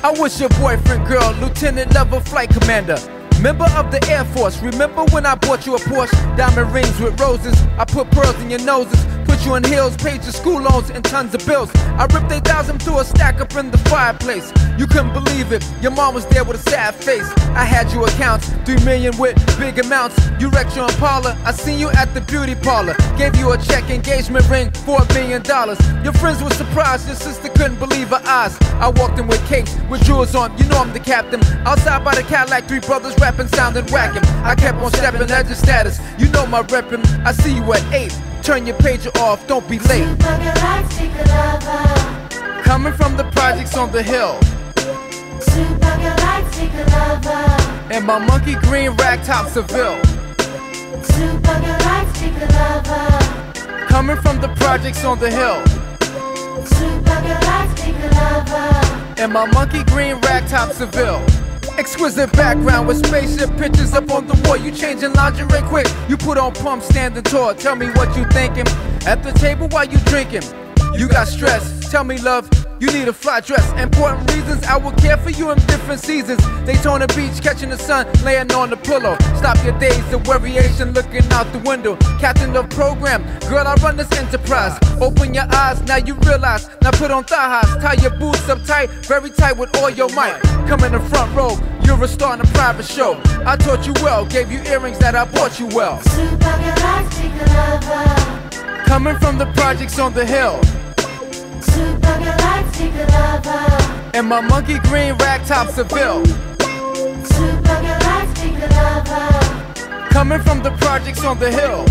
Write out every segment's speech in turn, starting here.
I was your boyfriend, girl, lieutenant level flight commander, member of the Air Force. Remember when I bought you a Porsche? Diamond rings with roses, I put pearls in your noses, put you in heels, paid your school loans and tons of bills. I ripped 8,000 through a stack up in the fireplace. You couldn't believe it, your mom was there with a sad face. I had you accounts, 3 million with big amounts. You wrecked your Impala, I seen you at the beauty parlor. Gave you a check engagement ring for $1 million. Your friends were surprised, your sister couldn't believe her eyes. I walked in with cakes, with jewels on, you know I'm the captain. Outside by the Cadillac, 3 brothers rapping, sounding whacking. I kept on stepping, legend status, you know my reppin'. I see you at 8, turn your pager off, don't be late. Coming from the projects on the hill, in my monkey green ragtop Seville. Coming from the projects on the hill, in my monkey green ragtop Seville. Exquisite background with spaceship pictures up on the wall. You changing lingerie quick, you put on pumps standing tall. Tell me what you thinking, at the table while you drinking. You got stress, tell me love, you need a fly dress. Important reasons, I will care for you in different seasons. Daytona Beach, catching the sun, laying on the pillow. Stop your days of variation, looking out the window. Captain of program, girl I run this enterprise. Open your eyes, now you realize. Now put on thigh highs, tie your boots up tight, very tight with all your might. Come in the front row, you're a star in a private show. I taught you well, gave you earrings that I bought you well. Coming from the projects on the hill, in my monkey green ragtop Seville. Coming from the projects on the hill,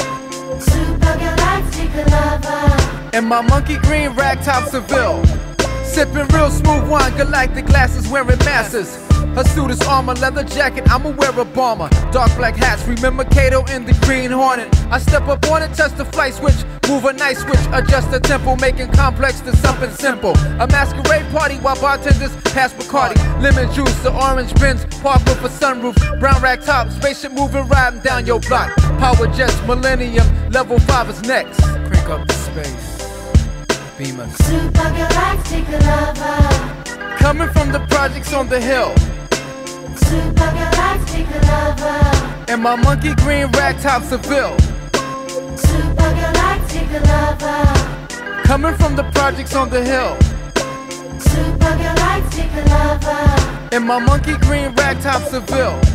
in my monkey green ragtop Seville. Sipping real smooth wine, galactic glasses, wearing masses. Her suit is armor, leather jacket, I'ma wear a bomber. Dark black hats, remember Kato in the Green Hornet. I step up on it, touch the flight switch, move a nice switch, adjust the tempo, making complex to something simple. A masquerade party while bartenders pass Bacardi. Lemon juice, the orange Benz, park with a sunroof. Brown rag top, spaceship moving, riding down your block. Power jets, Millennium, level 5 is next. Crank up the space, Beamer. Supergalactic lover. Coming from the projects on the hill, Supergalactic lover. in my monkey green ragtop Seville. Supergalactic lover. Coming from the projects on the hill, Supergalactic lover. in my monkey green ragtop Seville.